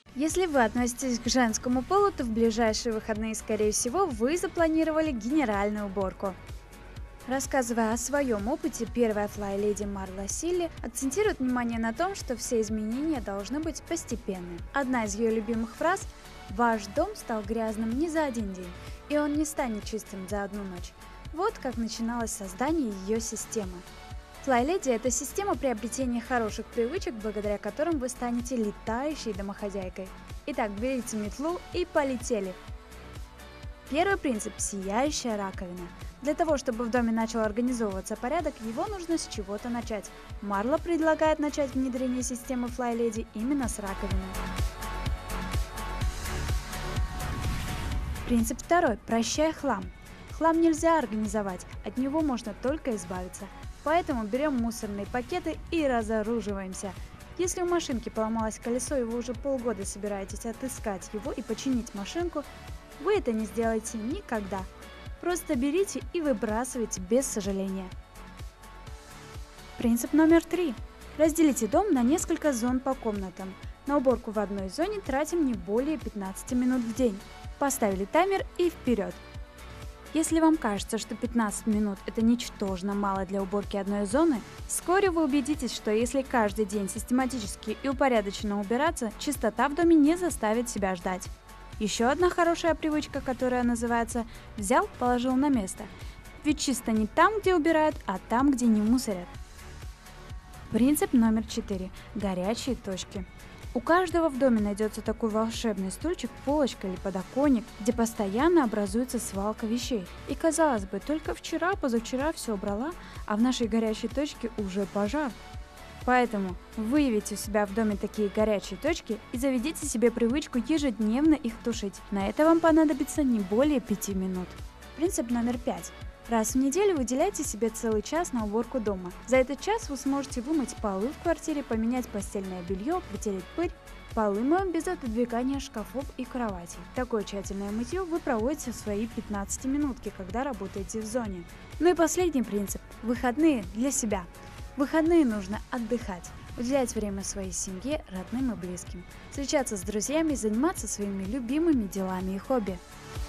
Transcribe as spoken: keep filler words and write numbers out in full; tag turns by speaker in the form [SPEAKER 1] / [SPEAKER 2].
[SPEAKER 1] Если вы относитесь к женскому полу, то в ближайшие выходные, скорее всего, вы запланировали генеральную уборку. Рассказывая о своем опыте, первая флай-леди Марла Силли акцентирует внимание на том, что все изменения должны быть постепенны. Одна из ее любимых фраз: «Ваш дом стал грязным не за один день, и он не станет чистым за одну ночь». Вот как начиналось создание ее системы. Флай-леди – это система приобретения хороших привычек, благодаря которым вы станете летающей домохозяйкой. Итак, берите метлу и полетели! Первый принцип – сияющая раковина. Для того, чтобы в доме начал организовываться порядок, его нужно с чего-то начать. Марла предлагает начать внедрение системы флай-леди именно с раковины. Принцип второй – прощай хлам. Хлам нельзя организовать, от него можно только избавиться. Поэтому берем мусорные пакеты и разоруживаемся. Если у машинки поломалось колесо и вы уже полгода собираетесь отыскать его и починить машинку, вы это не сделаете никогда. Просто берите и выбрасывайте без сожаления. Принцип номер три. Разделите дом на несколько зон по комнатам. На уборку в одной зоне тратим не более пятнадцати минут в день. Поставили таймер и вперед! Если вам кажется, что пятнадцать минут – это ничтожно мало для уборки одной зоны, вскоре вы убедитесь, что если каждый день систематически и упорядоченно убираться, чистота в доме не заставит себя ждать. Еще одна хорошая привычка, которая называется «взял, положил на место». Ведь чисто не там, где убирают, а там, где не мусорят. Принцип номер четыре. Горячие точки. У каждого в доме найдется такой волшебный стульчик, полочка или подоконник, где постоянно образуется свалка вещей. И казалось бы, только вчера-позавчера все убрала, а в нашей горячей точке уже пожар. Поэтому выявите у себя в доме такие горячие точки и заведите себе привычку ежедневно их тушить. На это вам понадобится не более пяти минут. Принцип номер пять. Раз в неделю выделяйте себе целый час на уборку дома. За этот час вы сможете вымыть полы в квартире, поменять постельное белье, протереть пыль. Полы моем без отодвигания шкафов и кроватей. Такое тщательное мытье вы проводите в свои пятнадцатиминутки, когда работаете в зоне. Ну и последний принцип. Выходные для себя. В выходные нужно отдыхать, уделять время своей семье, родным и близким, встречаться с друзьями и заниматься своими любимыми делами и хобби.